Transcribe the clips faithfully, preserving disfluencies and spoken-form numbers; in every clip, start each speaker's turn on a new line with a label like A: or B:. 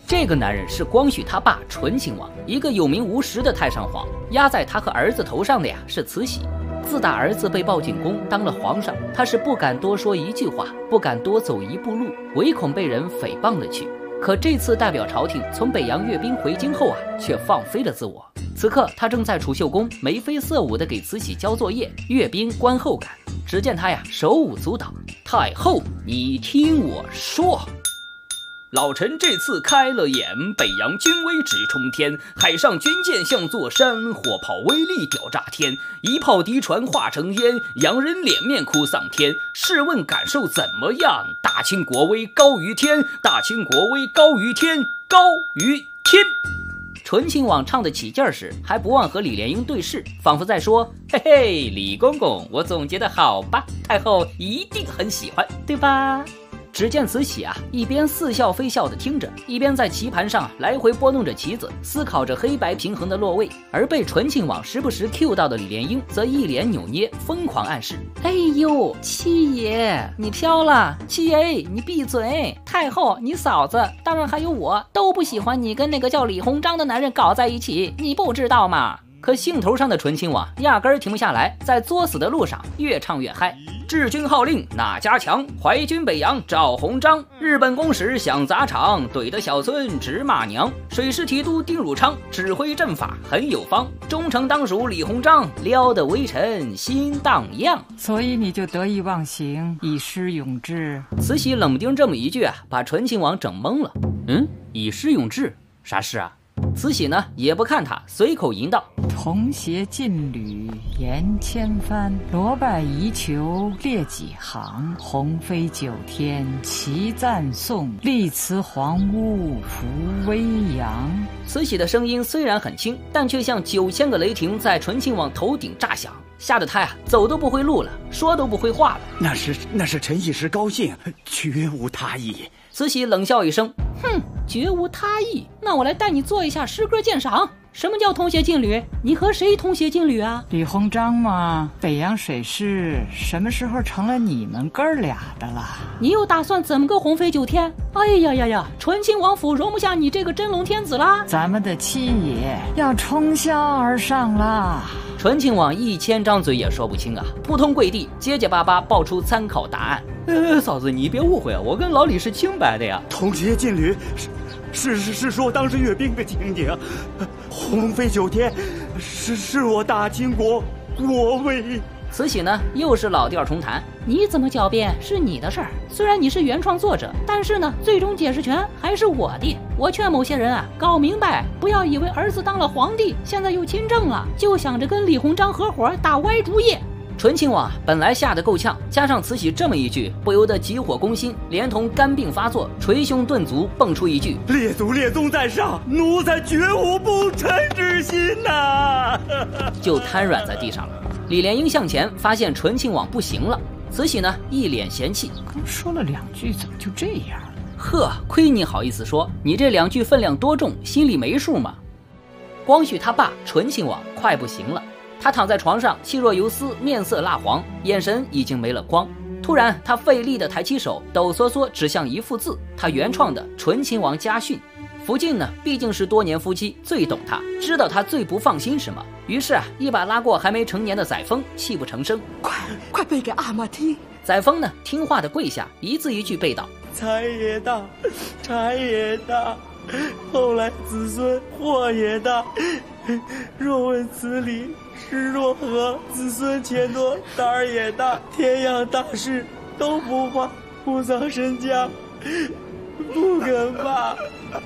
A: 这个男人是光绪他爸醇亲王，一个有名无实的太上皇。压在他和儿子头上的呀是慈禧。自打儿子被抱进宫当了皇上，他是不敢多说一句话，不敢多走一步路，唯恐被人诽谤了去。可这次代表朝廷从北洋阅兵回京后啊，却放飞了自我。此刻他正在储秀宫眉飞色舞地给慈禧交作业，阅兵观后感。只见他呀手舞足蹈，太后，你听我说。老臣这次开了眼，北洋军威直冲天，海上军舰像座山，火炮威力屌炸天，一炮敌船化成烟，洋人脸面哭丧天。试问感受怎么样？大清国威高于天，大清国威高于天，高于天。醇亲王唱得起劲儿时，还不忘和李莲英对视，仿佛在说：嘿嘿，李公公，我总结的好吧？太后一定很喜欢，对吧？只见慈禧啊，一边似笑非笑地听着，一边在棋盘上来回拨弄着棋子，思考着黑白平衡的落位。而被醇亲王时不时 Q 到的李莲英，则一脸扭捏，疯狂暗示：哎呦，七爷你飘了，七爷你闭嘴，太后你嫂子，当然还有我，都不喜欢你跟那个叫李鸿章的男人搞在一起，你不知道吗？可兴头上的醇亲王压根儿停不下来，在作死的路上越唱越嗨。治军号令哪家强？淮军北洋赵鸿章。日本公使想砸场，怼得小孙直骂娘。水师提督丁汝昌指挥阵法很有方。忠诚当属李鸿章，撩得微臣心荡漾。
B: 所以你就得意忘形，以失勇志。
A: 慈禧冷不丁这么一句啊，把醇亲王整懵了。嗯，以失勇志，啥事啊？慈禧呢也不看他，随口吟道：
B: 同携劲旅言千帆，罗拜遗求列几行，鸿飞九天齐赞颂，力辞皇屋扶危扬。
A: 慈禧的声音虽然很轻，但却像九千个雷霆在醇亲王头顶炸响，吓得他呀走都不会路了，说都不会话了。
C: 那是那是臣一时高兴，绝无他意。
A: 慈禧冷笑一声，哼，绝无他意，那我来带你做一下诗歌鉴赏。什么叫同携劲旅？你和谁同携劲旅啊？
B: 李鸿章嘛，北洋水师什么时候成了你们哥俩的了？
A: 你又打算怎么个鸿飞九天？哎呀呀呀，醇亲王府容不下你这个真龙天子啦！
B: 咱们的七爷要冲霄而上啦！
A: 醇亲王一千张嘴也说不清啊，扑通跪地，结结巴巴报出参考答案。呃，嫂子你别误会啊，我跟老李是清白的呀。
C: 同携劲旅是是是是说当时阅兵的情景，鸿飞九天，是是我大清国国威。
A: 慈禧呢又是老调重弹，你怎么狡辩是你的事儿，虽然你是原创作者，但是呢最终解释权还是我的。我劝某些人啊搞明白，不要以为儿子当了皇帝，现在又亲政了，就想着跟李鸿章合伙打歪主意。醇亲王本来吓得够呛，加上慈禧这么一句，不由得急火攻心，连同肝病发作，捶胸顿足，蹦出一句：
C: 列祖列宗在上，奴才绝无不臣之心呐、啊！
A: 就瘫软在地上了。李莲英向前发现醇亲王不行了，慈禧呢一脸嫌弃，
B: 刚说了两句，怎么就这样？
A: 呵，亏你好意思说，你这两句分量多重，心里没数吗？光绪他爸醇亲王快不行了。他躺在床上，气若游丝，面色蜡黄，眼神已经没了光。突然，他费力地抬起手，抖嗦嗦指向一幅字，他原创的《醇亲王家训》。福晋呢，毕竟是多年夫妻，最懂他，知道他最不放心什么。于是啊，一把拉过还没成年的载沣，泣不成声：“
D: 快快背给阿玛听。”
A: 载沣呢，听话的跪下，一字一句背道：“
C: 财也大，财也大，后来子孙祸也大。若问此理，是若何？子孙钱多，胆儿也大，天样大事都不怕，不丧身家，不肯怕。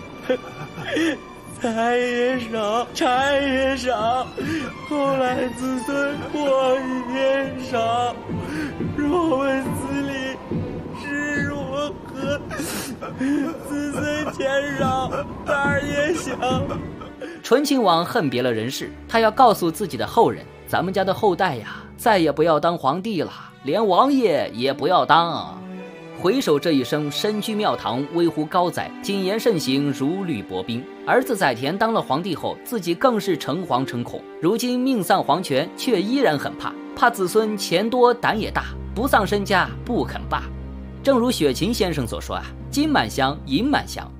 C: 财也少，财也少，后来子孙祸也少。若问此理，是如何？子孙钱少，胆儿也小。”
A: 醇亲王恨别了人世，他要告诉自己的后人，咱们家的后代呀，再也不要当皇帝了，连王爷也不要当。回首这一生，身居庙堂，微乎高宰，谨言慎行，如履薄冰。儿子载湉当了皇帝后，自己更是诚惶诚恐，如今命丧黄泉，却依然很怕，怕子孙钱多胆也大，不丧身家不肯罢。正如雪芹先生所说啊，金满箱，银满箱，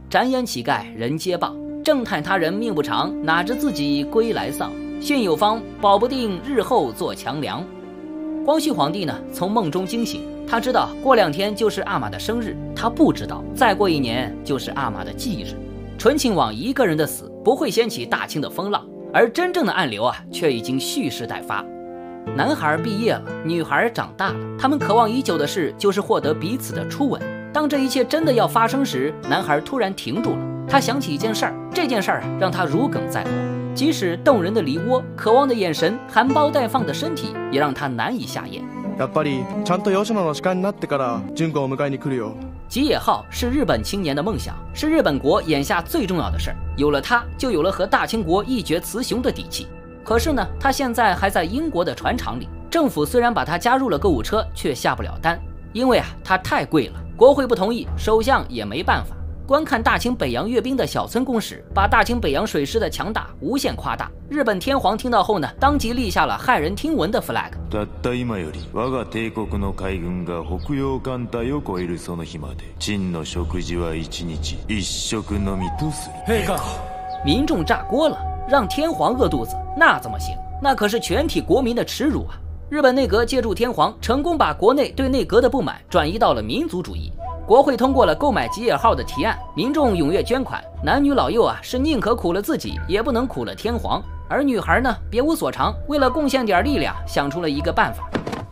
A: 展眼乞丐人皆谤，正叹他人命不长，哪知自己归来丧。现有方，保不定日后做强梁。光绪皇帝呢，从梦中惊醒，他知道过两天就是阿玛的生日，他不知道再过一年就是阿玛的忌日。醇亲王一个人的死不会掀起大清的风浪，而真正的暗流啊，却已经蓄势待发。男孩毕业了，女孩长大了，他们渴望已久的事就是获得彼此的初吻。当这一切真的要发生时，男孩突然停住了。他想起一件事儿，这件事儿让他如鲠在喉。即使动人的梨窝、渴望的眼神、含苞待放的身体，也让他难以下咽。
E: やっぱりちゃんと吉野の時間になってから純子を迎えに来るよ。
A: 吉野号是日本青年的梦想，是日本国眼下最重要的事儿。有了它，就有了和大清国一决雌雄的底气。可是呢，他现在还在英国的船厂里，政府虽然把他加入了购物车，却下不了单，因为啊，它太贵了，国会不同意，首相也没办法。观看大清北洋阅兵的小村公使把大清北洋水师的强大无限夸大。日本天皇听到后呢，当即立下了骇人听闻的 flag。
F: たった今より我が帝国の海軍が北洋艦隊を越えるその日まで、陳の食事は一日一食のみとする。
C: 陛下，
A: 民众炸锅了，让天皇饿肚子，那怎么行？那可是全体国民的耻辱啊！日本内阁借助天皇，成功把国内对内阁的不满转移到了民族主义。国会通过了购买吉野号的提案，民众踊跃捐款，男女老幼啊是宁可苦了自己，也不能苦了天皇。而女孩呢，别无所长，为了贡献点力量，想出了一个办法。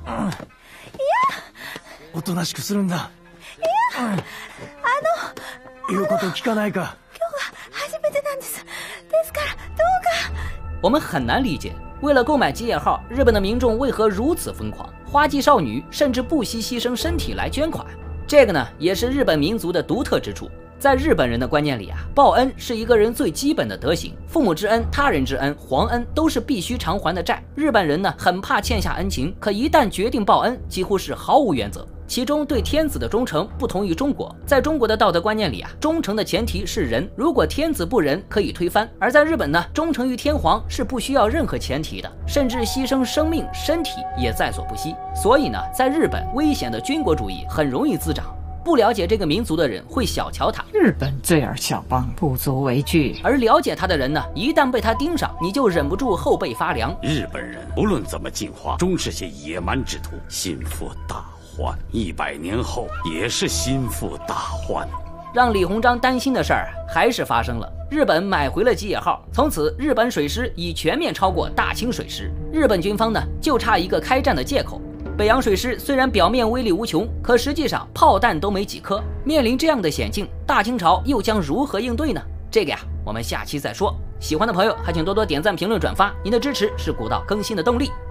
C: おとなしくするんだ。いや、あの、言うこと聞かないか。今日は初めてなんです。ですからどうか。
A: 我们很难理解，为了购买吉野号，日本的民众为何如此疯狂？花季少女甚至不惜牺牲身体来捐款。这个呢，也是日本民族的独特之处。在日本人的观念里啊，报恩是一个人最基本的德行，父母之恩、他人之恩、皇恩都是必须偿还的债。日本人呢，很怕欠下恩情，可一旦决定报恩，几乎是毫无原则。其中对天子的忠诚不同于中国，在中国的道德观念里啊，忠诚的前提是仁，如果天子不仁，可以推翻；而在日本呢，忠诚于天皇是不需要任何前提的，甚至牺牲生命、身体也在所不惜。所以呢，在日本，危险的军国主义很容易滋长。不了解这个民族的人会小瞧他，
B: 日本这样小邦不足为惧，
A: 而了解他的人呢，一旦被他盯上，你就忍不住后背发凉。
G: 日本人无论怎么进化，终是些野蛮之徒，心腹大患，一百年后也是心腹大患。
A: 让李鸿章担心的事儿还是发生了，日本买回了吉野号，从此日本水师已全面超过大清水师，日本军方呢就差一个开战的借口。北洋水师虽然表面威力无穷，可实际上炮弹都没几颗。面临这样的险境，大清朝又将如何应对呢？这个呀，我们下期再说。喜欢的朋友还请多多点赞、评论、转发，您的支持是古道更新的动力。